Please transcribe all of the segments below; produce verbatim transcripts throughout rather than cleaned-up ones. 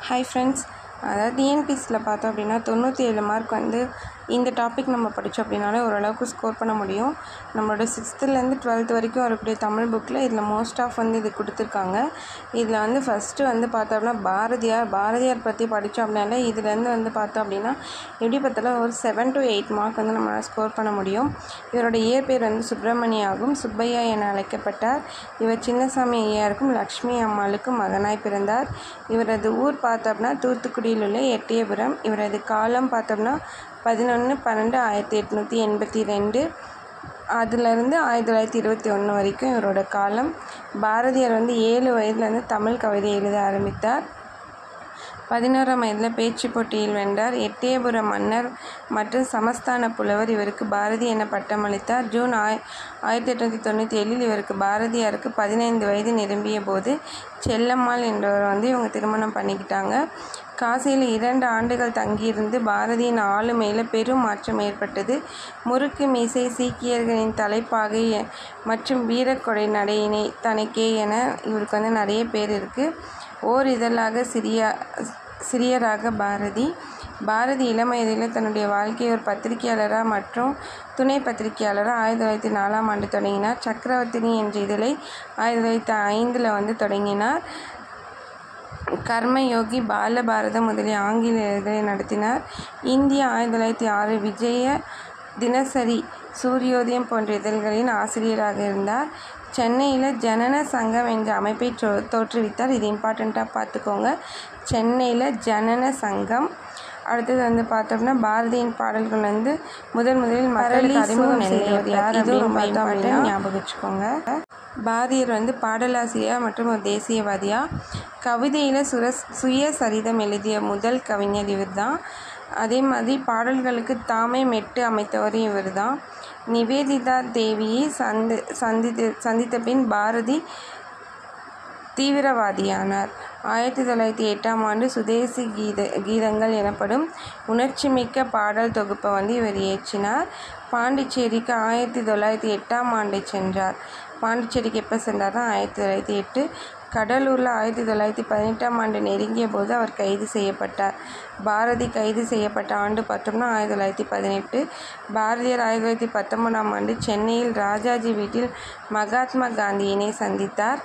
Hi friends, அதாவது டிஎன்பிஎஸ்சியில் பார்த்தோம் அப்படின்னா தொண்ணூற்றி ஏழு மார்க் வந்து இந்த டாபிக் நம்ம படித்தோம் அப்படின்னாலே ஓரளவுக்கு ஸ்கோர் பண்ண முடியும். நம்மளோட சிக்ஸ்த்துலேருந்து டுவெல்த் வரைக்கும் வரக்கூடிய தமிழ் புக்கில் இதில் மோஸ்ட் ஆஃப் வந்து இது கொடுத்துருக்காங்க. இதில் வந்து ஃபஸ்ட்டு வந்து பார்த்தோம் அப்படின்னா பாரதியார் பாரதியார் பற்றி படித்தோம் அப்படின்னாலே இதுலேருந்து வந்து பார்த்தோம் அப்படின்னா எப்படி பார்த்தாலும் ஒரு செவன் டு எயிட் மார்க் வந்து நம்மளால் ஸ்கோர் பண்ண முடியும். இவரோட இயற்பெயர் வந்து சுப்பிரமணிய ஆகும். சுப்பையா என அழைக்கப்பட்டார். இவர் சின்னசாமி ஐயாருக்கும் லக்ஷ்மி அம்மாளுக்கும் மகனாய் பிறந்தார். இவரது ஊர் பார்த்தோம்னா தூத்துக்குடியில் உள்ள எட்டயபுரம். இவரது காலம் பார்த்தோம்னா பதினொன்று பன்னெண்டு ஆயிரத்தி எட்நூற்றி எண்பத்தி ரெண்டு அதுலேருந்து ஆயிரத்தி தொள்ளாயிரத்தி இருபத்தி ஒன்று வரைக்கும் இவரோட காலம். பாரதியார் வந்து ஏழு வயதுலேருந்து தமிழ் கவிதை எழுத ஆரம்பித்தார். பதினோராம் வயதில் பேச்சு போட்டியில் வென்றார். எட்டயபுரம் மன்னர் மற்றும் சமஸ்தான புலவர் இவருக்கு பாரதி என பட்டம் அளித்தார். ஜூன் ஆய் ஆயிரத்தி எட்நூற்றி தொண்ணூற்றி ஏழில் இவருக்கு பாரதியாருக்கு பதினைந்து வயது நிரம்பிய போது செல்லம்மாள் என்பவர் வந்து இவங்க திருமணம் பண்ணிக்கிட்டாங்க. காசியில் இரண்டு ஆண்டுகள் தங்கியிருந்து பாரதியின் ஆளுமையில் பெரும் மாற்றம் ஏற்பட்டது. முறுக்கு மீசை, சீக்கியர்களின் தலைப்பாகை மற்றும் வீரக்கொடை நடையினை தனக்கே என இவருக்கு வந்து நிறைய பேர் இருக்குது. ஓர் இதழாக சிறிய சிறியராக பாரதி பாரதி இளம் வயதில் தன்னுடைய வாழ்க்கையை ஒரு பத்திரிகையாளராக மற்றும் துணை பத்திரிகையாளராக ஆயிரத்தி தொள்ளாயிரத்தி நாலாம் ஆண்டு தொடங்கினார். சக்கரவர்த்தினி என்ற இதழை ஆயிரத்தி தொள்ளாயிரத்தி ஐந்தில் வந்து தொடங்கினார். கர்மயோகி, பாலபாரதம் முதலிய ஆங்கில இதழ்களை நடத்தினார். இந்தியா ஆயிரத்தி தொள்ளாயிரத்தி ஆறு விஜய, தினசரி, சூரியோதயம் போன்ற இதழ்களின் ஆசிரியராக இருந்தார். சென்னையில் ஜனன சங்கம் என்ற அமைப்பை தோ தோற்றுவித்தார். இது இம்பார்ட்டண்ட்டாக பார்த்துக்கோங்க. சென்னையில் ஜனன சங்கம். அடுத்தது வந்து பார்த்தோம்னா பாரதியின் பாடல்கள் வந்து முதல் முதலில் மக்களுக்கு அறிமுகம் செய்தவர் யார் அப்படின்னு பார்த்தோம் அப்படின்னா ஞாபகம் வச்சுக்கோங்க. பாரதியார் வந்து பாடலாசிரியர் மற்றும் ஒரு தேசியவாதியா. கவிதையில் சுர சுயசரிதம் எழுதிய முதல் கவிஞர் இவர் தான். அதே மாதிரி பாடல்களுக்கு தாமே மெட்டு அமைத்தவரும் இவர் தான். நிவேதிதா தேவியை சந்தி சந்தித்து சந்தித்த பின் பாரதி தீவிரவாதியானார். ஆயிரத்தி தொள்ளாயிரத்தி எட்டாம் ஆண்டு சுதேசி கீத கீதங்கள் எனப்படும் உணர்ச்சிமிக்க பாடல் தொகுப்பை வந்து இவர் இயற்றினார். பாண்டிச்சேரிக்கு ஆயிரத்தி தொள்ளாயிரத்தி எட்டாம் ஆண்டு சென்றார். பாண்டிச்சேரிக்கு எப்போ சென்றார்னா ஆயிரத்தி தொள்ளாயிரத்தி எட்டு கடலூரில் ஆயிரத்தி தொள்ளாயிரத்தி பதினெட்டாம் ஆண்டு நெருங்கிய போது அவர் கைது செய்யப்பட்டார். பாரதி கைது செய்யப்பட்ட ஆண்டு பார்த்தோம்னா ஆயிரத்தி தொள்ளாயிரத்தி பதினெட்டு பாரதியார் ஆயிரத்தி தொள்ளாயிரத்தி பத்தொன்பதாம் ஆண்டு சென்னையில் ராஜாஜி வீட்டில் மகாத்மா காந்தியினை சந்தித்தார்.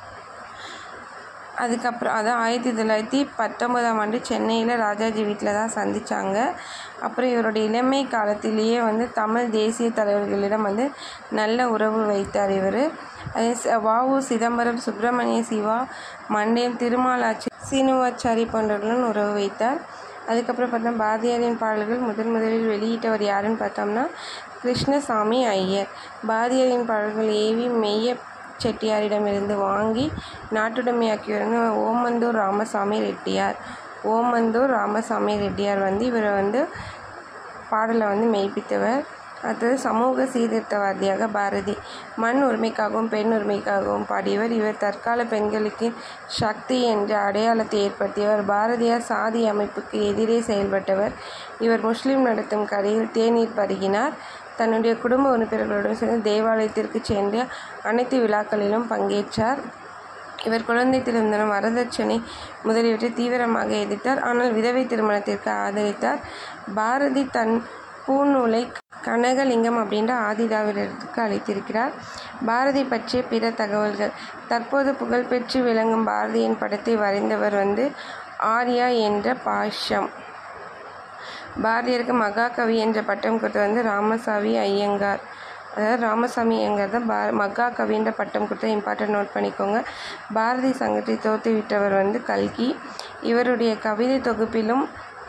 அதுக்கப்புறம் அதான் ஆயிரத்தி தொள்ளாயிரத்தி பத்தொன்பதாம் ஆண்டு சென்னையில் ராஜாஜி வீட்டில் தான் சந்தித்தாங்க. அப்புறம் இவருடைய இளமை காலத்திலேயே வந்து தமிழ் தேசிய தலைவர்களிடம் வந்து நல்ல உறவு வைத்தார். இவர் வஉ சிதம்பரம், சுப்பிரமணிய சிவா, மண்டையம் திருமாலாச்சி, சீனுவாச்சாரி போன்றவர்களுடன் உறவு வைத்தார். அதுக்கப்புறம் பார்த்தா பாரதியாரின் பாடல்கள் முதன் முதலில் வெளியிட்டவர் யாருன்னு பார்த்தோம்னா கிருஷ்ணசாமி ஐயர். பாரதியாரின் பாடல்கள் ஏவி மெய்ய செட்டியாரிடமிருந்து வாங்கி நாட்டுடைமையாக்கியவர் ஓமந்தூர் ராமசாமி ரெட்டியார். ஓமந்தூர் ராமசாமி ரெட்டியார் வந்து இவர் வந்து பாடலை வந்து மெய்ப்பித்தவர். அடுத்தது சமூக சீர்திருத்தவாதியாக பாரதி மண் உரிமைக்காகவும் பெண் உரிமைக்காகவும் பாடியவர். இவர் தற்கால பெண்களுக்கு சக்தி என்ற அடையாளத்தை ஏற்படுத்தியவர். பாரதியார் சாதி அமைப்புக்கு எதிரே செயல்பட்டவர். இவர் முஸ்லீம் நடத்தும் கடையில் தேநீர் பருகினார். தன்னுடைய குடும்ப உறுப்பினர்களுடன் சேர்ந்து தேவாலயத்திற்கு சென்று அனைத்து விழாக்களிலும் பங்கேற்றார். இவர் குழந்தை திருமணம், வரதட்சணை முதலியவற்றை தீவிரமாக எதிர்த்தார். ஆனால் விதவை திருமணத்திற்கு ஆதரித்தார். பாரதி தன் பூநூலை கனகலிங்கம் அப்படின்ற ஆதிதிராவிடருக்கு அளித்திருக்கிறார். பாரதி பற்றிய பிற தகவல்கள். தற்போது புகழ்பெற்று விளங்கும் பாரதியின் படத்தை வரைந்தவர் வந்து ஆர்யா என்ற பாஷ்யம். பாரதியாருக்கு மகாகவி என்ற பட்டம் கொடுத்து வந்து ராமசாமி ஐயங்கார். அதாவது ராமசாமி ஐயங்கார் தான் பா மகாகவி என்ற பட்டம் கொடுத்த இம்பார்ட்டன்ட் நோட் பண்ணிக்கோங்க. பாரதி சங்கத்தை தோற்றுவிட்டவர் வந்து கல்கி. இவருடைய கவிதை தொகுப்பிலும்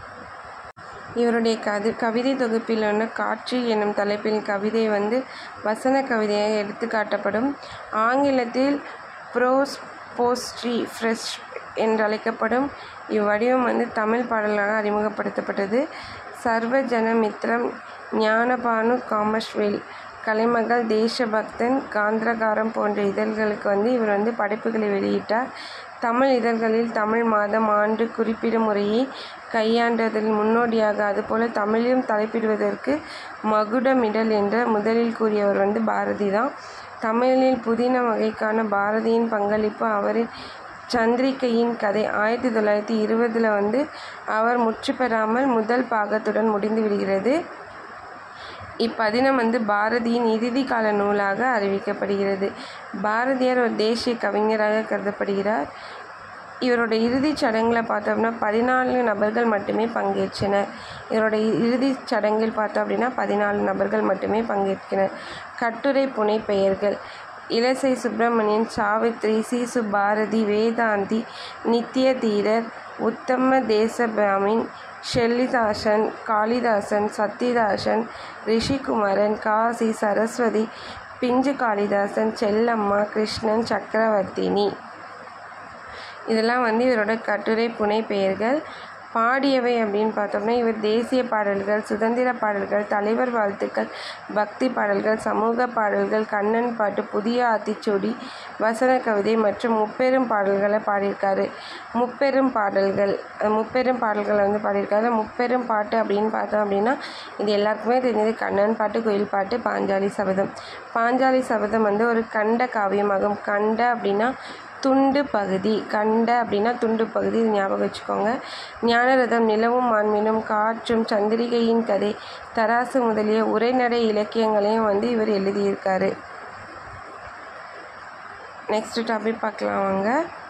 இவருடைய கது கவிதை தொகுப்பிலான காற்று என்னும் தலைப்பில் கவிதை வந்து வசன கவிதையாக எடுத்து காட்டப்படும். ஆங்கிலத்தில் ப்ரோஸ் போஸ்ட்ரி ஃப்ரெஷ் என்றழைக்கப்படும் இவ்வடிவம் வந்து தமிழ் பாடலாக அறிமுகப்படுத்தப்பட்டது. சர்வஜன மித்ரம், ஞானபானு காமஸ்வேல், கலைமகள், தேசபக்தன், காந்திரகாரம் போன்ற இதழ்களுக்கு வந்து இவர் வந்து படைப்புகளை வெளியிட்டார். தமிழ் இதழ்களில் தமிழ் மாதம், ஆண்டு குறிப்பிடும் முறையை கையாண்டதில் முன்னோடியாக அதுபோல தமிழிலும் தலைப்பிடுவதற்கு மகுடமிடல் என்ற முதலில் கூறியவர் வந்து பாரதி தான். தமிழில் புதின வகைக்கான பாரதியின் பங்களிப்பு அவரின் சந்திரிகையின் கதை ஆயிரத்தி தொள்ளாயிரத்தி இருபதில் வந்து அவர் முற்று பெறாமல் முதல் பாகத்துடன் முடிந்து விடுகிறது. இப்பதினம் வந்து பாரதியின் இறுதி கால நூலாக அறிவிக்கப்படுகிறது. பாரதியார் ஒரு தேசிய கவிஞராக கருதப்படுகிறார். இவரோட இறுதிச் சடங்கில் பார்த்தோம்னா பதினாலு நபர்கள் மட்டுமே பங்கேற்றனர். இவரோட இறுதிச் சடங்கில் பார்த்தோம் அப்படின்னா பதினாலு நபர்கள் மட்டுமே பங்கேற்கினர். கட்டுரை புனை பெயர்கள்: இலசை சுப்பிரமணியன், சாவித்ரி, சீசு பாரதி, வேதாந்தி, நித்ய தீரர், உத்தம தேசபிராமின், ஷெல்லிதாசன், காளிதாசன், சத்திதாசன், ரிஷிகுமரன், காசி, சரஸ்வதி, பிஞ்சு காளிதாசன், செல்லம்மா, கிருஷ்ணன், சக்கரவர்த்தினி. இதெல்லாம் வந்து இவரோட கட்டுரை புனை பெயர்கள். பாடியவை அப்படின்னு பார்த்தோம்னா இவர் தேசிய பாடல்கள், சுதந்திர பாடல்கள், தலைவர் வாழ்த்துக்கள், பக்தி பாடல்கள், சமூக பாடல்கள், கண்ணன் பாட்டு, புதிய ஆத்திச்சூடி, வசன கவிதை மற்றும் முப்பெரும் பாடல்களை பாடியிருக்காரு. முப்பெரும் பாடல்கள் முப்பெரும் பாடல்களை வந்து பாடியிருக்காரு. முப்பெரும் பாட்டு அப்படின்னு பார்த்தோம் அப்படின்னா இது எல்லாருக்குமே தெரிஞ்சது கண்ணன் பாட்டு, குயில் பாட்டு, பாஞ்சாலி சபதம். பாஞ்சாலி சபதம் வந்து ஒரு கண்ட காவியமாகும். கண்ட அப்படின்னா துண்டு பகுதி, கண்ட அப்படின்னா துண்டு பகுதி, இது ஞாபகம் வச்சுக்கோங்க. ஞானரதம், நிலவும் மாண்பினும், காற்றும், சந்திரிகையின் கதை, தராசு முதலிய உரைநடை இலக்கியங்களையும் வந்து இவர் எழுதியிருக்காரு. நெக்ஸ்ட் டாபிக் பார்க்கலாம் வாங்க.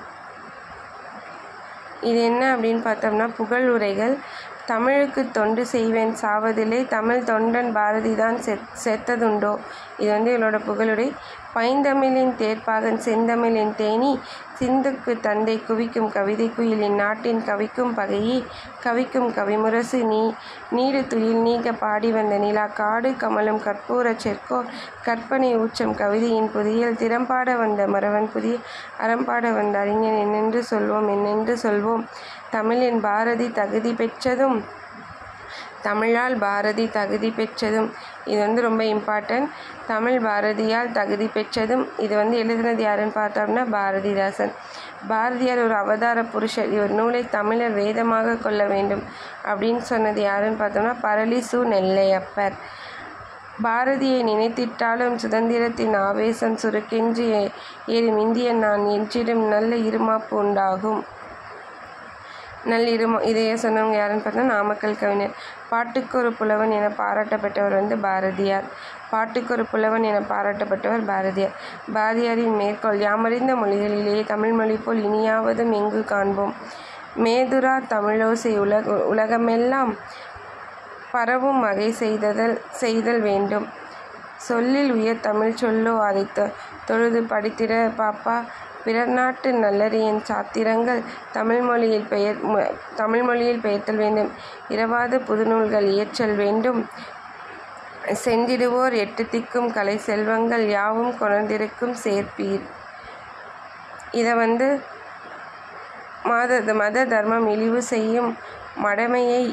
இது என்ன அப்படின்னு பார்த்தோம்னா புகழ் உரைகள். தமிழுக்கு தொண்டு செய்வேன் சாவதில்லை, தமிழ் தொண்டன் பாரதி தான் செத் செத்ததுண்டோ. இது வந்து இவளோட புகழுரை. பைந்தமிழின் தேர்ப்பாகன் செந்தமிழின் தேனி, சிந்துக்கு தந்தை குவிக்கும் கவிதை குயிலின் நாட்டின் கவிக்கும் பகையே, கவிக்கும் கவிமுரசு நீ நீடு துயில் நீக்க பாடி வந்த நிலா, காடு கமலும் கற்பூர செற்கோர், கற்பனை ஊச்சம் கவிதையின் புதியல், திறம்பாட வந்த மறவன் புதிய அறம்பாட வந்த அறிஞன், என்னென்று சொல்வோம் என்னென்று சொல்வோம். தமிழின் பாரதி தகுதி பெற்றதும், தமிழால் பாரதி தகுதி பெற்றதும். இது வந்து ரொம்ப இம்பார்ட்டன்ட். தமிழ் பாரதியால் தகுதி பெற்றதும். இது வந்து எழுதினது யாருன்னு பார்த்தோம்னா பாரதிதாசன். பாரதியார் ஒரு அவதார புருஷர். இவர் நூலை தமிழர் வேதமாக கொள்ள வேண்டும் அப்படின்னு சொன்னது யாருன்னு பார்த்தோம்னா பரளி சு நெல்லையப்பர். பாரதியை நினைத்திட்டாலும் சுதந்திரத்தின் ஆவேசம் சுருக்கென்று ஏறும் இந்தியன் நான் என்றிடும் நல்ல இருமாப்பு உண்டாகும். நல்லிருமா இதையே சொன்னவங்க யாருன்னு பார்த்தா நாமக்கல் கவிஞர். பாட்டுக்கு ஒரு புலவன் என பாராட்டப்பட்டவர் வந்து பாரதியார். பாட்டுக்கு ஒரு புலவன் என பாராட்டப்பட்டவர் பாரதியார். பாரதியாரின் மேற்கோள்: யாமறிந்த மொழிகளிலேயே தமிழ் மொழி போல் இனியாவதும் எங்கு காண்போம். மேதுரா தமிழோசை உலக உலகமெல்லாம் பரவும் வகை செய்ததல் செய்தல் வேண்டும். சொல்லில் உயர் தமிழ் சொல்லோ அதை தொழுது படித்திட பாப்பா, பிறர் நாட்டு நல்லறியின் சாத்திரங்கள் தமிழ் மொழியில் பெயர் தமிழ் மொழியில் பெயர்த்தல் வேண்டும். இரவாத புதுநூல்கள் இயற்றல் வேண்டும். சென்றிடுவோர் எட்டு திக்கும் கலை செல்வங்கள் யாவும் கொணர்ந்திருக்கும் சேர்ப்பீர். இதை வந்து மத மத தர்மம் இழிவு செய்யும் மடமையை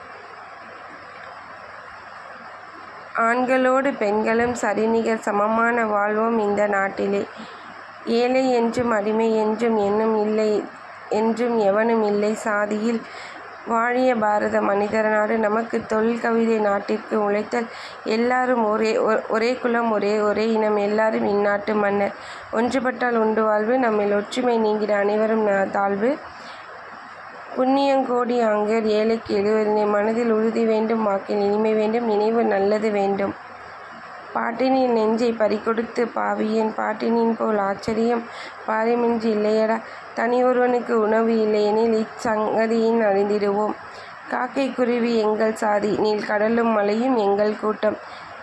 ஆண்களோடு பெண்களும் சரிநிகர் சமமான வாழ்வோம் இந்த நாட்டிலே. ஏழை என்றும் அடிமை என்றும் என்னும் இல்லை என்றும் எவனும் இல்லை சாதியில் வாழிய பாரத மனிதர் நாடு நமக்கு தொழில் கவிதை நாட்டிற்கு உழைத்தல். எல்லாரும் ஒரே ஒரே குலம் ஒரே ஒரே இனம் எல்லாரும் இந்நாட்டு மன்னர். ஒன்றுபட்டால் உண்டு வாழ்வு நம்மில் ஒற்றுமை நீங்கிட அனைவரும் தாழ்வு. புண்ணியங்கோடி ஆங்கர் ஏழைக்கு எழுவதினை மனதில் உறுதி வேண்டும் வாக்கில் இனிமை வேண்டும் நினைவு நல்லது வேண்டும். பாட்டினின் நெஞ்சை பறிகொடுத்து பாவியன் பாட்டினின் போல் ஆச்சரியம் பாரிமின்றி இல்லையடா. தனி ஒருவனுக்கு உணவு இல்லையெனில் இச்சங்கதியின் அறிந்திடுவோம். காக்கை குருவி எங்கள் சாதி நீல் கடலும் மலையும் எங்கள் கூட்டம்.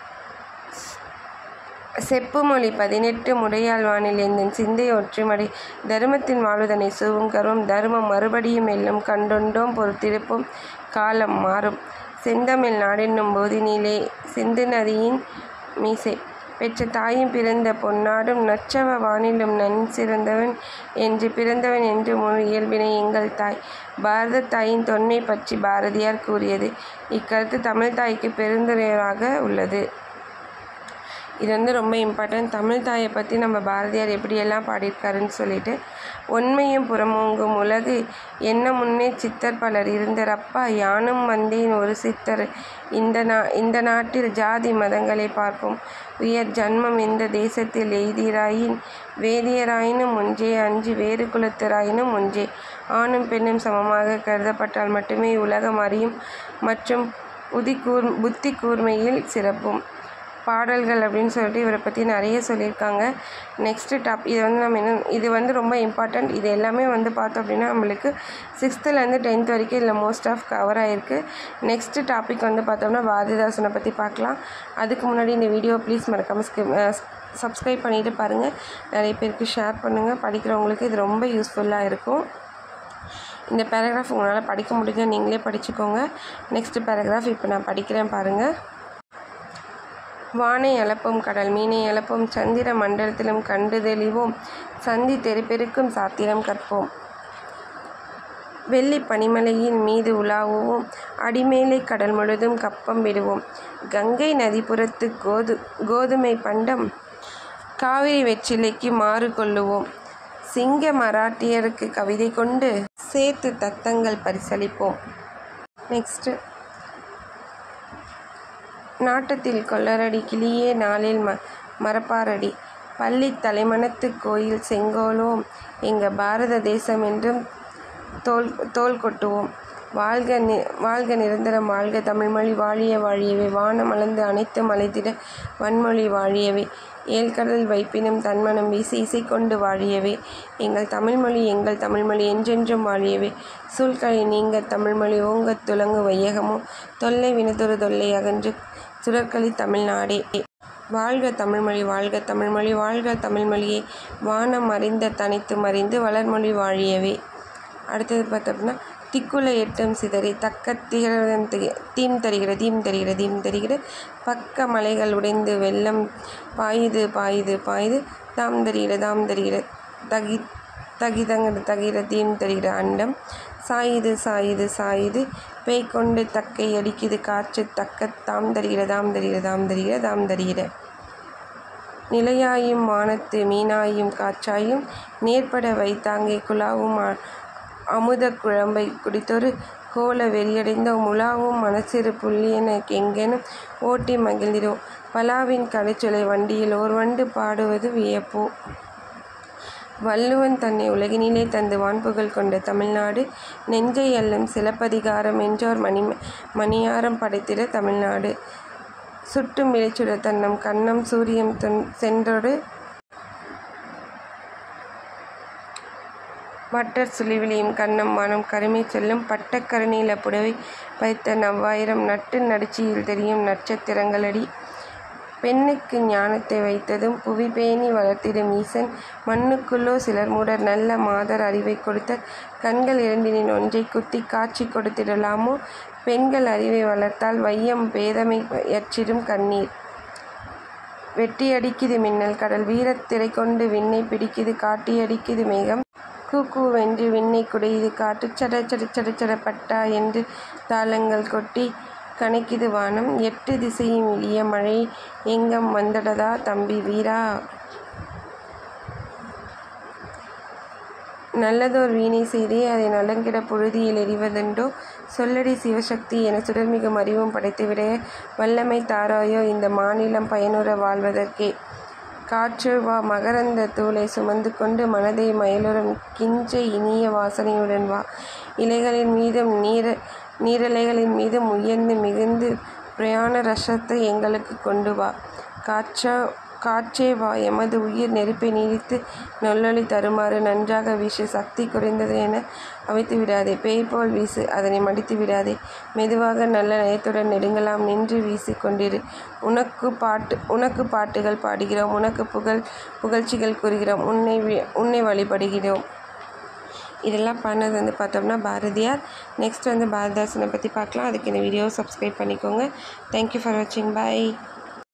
செப்புமொழி பதினெட்டு முடையாள் வானில் எந்தன் சிந்தை ஒற்றுமடை. தருமத்தின் வாழ்வதனை சூவும் கர்வம் தருமம் மறுபடியும் எல்லும் கண்டுண்டோம் பொறுத்திருப்போம் காலம் மாறும். செந்தமிழ் நாடென்னும் போதினிலே சிந்து நதியின் மீசை பெற்ற தாயும் பிறந்த பொன்னாடும் நற்றவ வானிலும் நன் சிறந்தவன் என்று பிறந்தவன் என்று முழு இயல்பினை எங்கள் தாய். பாரத தாயின் தொன்மை பற்றி பாரதியார் கூறியது. இக்கருத்து தமிழ் தாய்க்கு பெருந்துரையாக உள்ளது. இது வந்து ரொம்ப இம்பார்ட்டன்ட். தமிழ் தாயை பற்றி நம்ம பாரதியார் எப்படியெல்லாம் பாடியிருக்காருன்னு சொல்லிட்டு, உண்மையும் புறமோங்கும் உலகு என்ன முன்னே சித்தர் பலர் இருந்தரப்பா யானும் வந்தேன் ஒரு சித்தர் இந்த நா இந்த நாட்டில் ஜாதி மதங்களை பார்ப்போம் உயர் ஜன்மம் இந்த தேசத்தில் எய்தீராயின் வேதியராயினும் ஒன்றே அஞ்சு வேறு குலத்தராயினும் ஒன்றே ஆணும் பெண்ணும் சமமாக கருதப்பட்டால் மட்டுமே உலகம் அறியும் மற்றும் புதி கூர் புத்தி கூர்மையில் சிறப்பும் பாடல்கள் அப்படின்னு சொல்லிட்டு இவரை பற்றி நிறைய சொல்லியிருக்காங்க. நெக்ஸ்ட்டு டாப் இது வந்து நம்ம என்ன இது வந்து ரொம்ப இம்பார்ட்டண்ட். இது எல்லாமே வந்து பார்த்தோம் அப்படின்னா நம்மளுக்கு சிக்ஸ்த்துலேருந்து டென்த் வரைக்கும் இதில் மோஸ்ட் ஆஃப் கவர் ஆகிருக்கு. நெக்ஸ்ட்டு டாபிக் வந்து பார்த்தோம்னா பாரதிதாசனை பற்றி பார்க்கலாம். அதுக்கு முன்னாடி இந்த வீடியோ ப்ளீஸ் மறக்காமல் ஸ்கிப் சப்ஸ்கிரைப் பண்ணிவிட்டு பாருங்கள். நிறைய பேருக்கு ஷேர் பண்ணுங்கள். படிக்கிறவங்களுக்கு இது ரொம்ப யூஸ்ஃபுல்லாக இருக்கும். இந்த பேராகிராஃப் உங்களால் படிக்க முடிஞ்சால் நீங்களே படிச்சுக்கோங்க. நெக்ஸ்ட்டு பேராகிராஃப் இப்போ நான் படிக்கிறேன் பாருங்கள். வானை அளப்போம் கடல் மீனை அளப்போம் சந்திர மண்டலத்திலும் கண்டு தெளிவோம் சந்தி தெருப்பெருக்கும் சாத்திரம் கற்போம் வெள்ளி பனிமலையின் மீது உலாவுவோம் அடிமேலை கடல் முழுதும் கப்பம் விடுவோம் கங்கை நதிப்புறத்து கோது கோதுமை பண்டம் காவிரி வெற்றிலைக்கு மாறு கொள்ளுவோம் சிங்க மராட்டியருக்கு கவிதை கொண்டு சேர்த்து தத்தங்கள் பரிசளிப்போம். நெக்ஸ்ட்டு நாட்டத்தில் கொள்ளரடி கிளியே நாளில் ம மரப்பாரடி பள்ளி தலைமணத்து கோயில் செங்கோலோம் எங்க பாரத தேசம் என்றும் தோல் தோல் கொட்டுவோம் வாழ்க நி வாழ்க நிரந்தரம் வாழ்க தமிழ்மொழி வாழிய வாழியவே வானம் மலர்ந்து அனைத்தும் அழைத்திட வன்மொழி வாழியவே ஏழ்கடல் வைப்பினும் தன்மனம் வீசி இசை கொண்டு வாழியவே எங்கள் தமிழ்மொழி எங்கள் தமிழ்மொழி என்றென்றும் வாழியவே சூழ்கழி நீங்க தமிழ்மொழி ஓங்க துலங்கு வையகமோ தொல்லை வினதொரு தொல்லை அகன்று சுடற்களி தமிழ்நாடே வாழ்க தமிழ்மொழி வாழ்க தமிழ்மொழி வாழ்க தமிழ்மொழியே வானம் அறிந்த தனித்து மறிந்து வளர்மொழி வாழியவே. அடுத்தது பார்த்தோம்னா திக்குல எட்டும் சிதறி தக்க திகழம் தீம் தருகிற தீம் தருகிற தீம் தருகிற பக்க மலைகள் உடைந்து வெள்ளம் பாயுது பாயுது பாயுது தாம் தருகிற தாம் தருகிற தகி தகிதங்கிற தகிற தீம் தருகிற அண்டம் சாயுது சாயுது சாயுது பேய் கொண்டு தக்கை அடிக்குது காற்று தக்க தாம் தருகிற தாம் தருகிற தாம் தருகிற தாம் தருகிற நிலையாயும் வானத்து மீனாயும் காற்றாயும் நேர்பட வைத்தாங்கே குழாவும் அமுத குழம்பை குடித்தொரு கோல வெறியடைந்த முலாவும் மனசிறு புள்ளியன எங்கெனும் ஓட்டி மகிழ்ந்திடும் பலாவின் கடைச்சொலை வண்டியில் ஓர் வண்டு பாடுவது வியப்போ வள்ளுவன் தன்னை உலகினிலே தந்து வான்புகழ் கொண்ட தமிழ்நாடு நெஞ்சை அள்ளும் சிலப்பதிகாரம் என்றோர் மணி மணியாரம் படைத்திட தமிழ்நாடு சுட்டும் இலைச்சுட தன்னம் கண்ணம் சூரியம் சென்றொரு வட்டர் சுழிவிலியும் கண்ணம் வானம் கருமை செல்லும் பட்ட கருநீல புடவை பைத்த நவ்வாயிரம் நட்டு நடிச்சியில் தெரியும் நட்சத்திரங்களடி பெண்ணுக்கு ஞானத்தை வைத்ததும் புவி பேணி வளர்த்திடும் ஈசன் மண்ணுக்குள்ளோ சிலர் மூடர் நல்ல மாதர் அறிவை கொடுத்த கண்கள் இரண்டினின் ஒன்றை குத்தி காட்சி கொடுத்திடலாமோ பெண்கள் அறிவை வளர்த்தால் வையம் பேதமை எற்றிடும் கண்ணீர் வெட்டி அடிக்குது மின்னல் கடல் வீரத் திரை கொண்டு விண்ணை பிடிக்குது காட்டி அடிக்குது மேகம் கூக்கூ வென்று விண்ணை குடையுது காட்டு சட சட சட சடப்பட்டா என்று தாளங்கள் கொட்டி கணக்கிது வானம் எட்டு திசையும் இழிய மழை எங்கம் வந்தடதா தம்பி வீரா நல்லதோர் வீணை செய்தே அதை நலங்கிட புழுதியில் எறிவதுண்டோ சொல்லடி சிவசக்தி என சுடர்மிகும் அறிவும் படைத்துவிட வல்லமை தாராயோ இந்த மாநிலம் பயனுற வாழ்வதற்கே காற்று வா மகரந்த தூளை சுமந்து கொண்டு மனதை மயிலுறும் கிஞ்ச இனிய வாசனையுடன் வா இலைகளின் மீதும் நீர நீரலைகளின் மீதும் உயர்ந்து மிகுந்து பிரயாண ரசத்தை எங்களுக்கு கொண்டு வா காற்றா காற்றே வா எமது உயிர் நெருப்பை நீடித்து நொல்லொளி தருமாறு நன்றாக வீசு சக்தி குறைந்தது என அவித்து விடாதே பேய் போல் வீசு அதனை மடித்து விடாதே மெதுவாக நல்ல நயத்துடன் நெடுங்கலாம் நின்று வீசி கொண்டிரு உனக்கு பாட்டு உனக்கு பாட்டுகள் பாடுகிறோம் உனக்கு புகழ் புகழ்ச்சிகள் கூறுகிறோம் உன்னை உன்னை வழிபடுகிறோம். இதெல்லாம் பண்ணது வந்து பார்த்தோம்னா பாரதியார். நெக்ஸ்ட் வந்து பாரதிதாசனை பற்றி பார்க்கலாம். அதுக்கு இந்த வீடியோவை சப்ஸ்கிரைப் பண்ணிக்கோங்க. தேங்க்யூ ஃபார் வாட்சிங். பாய்.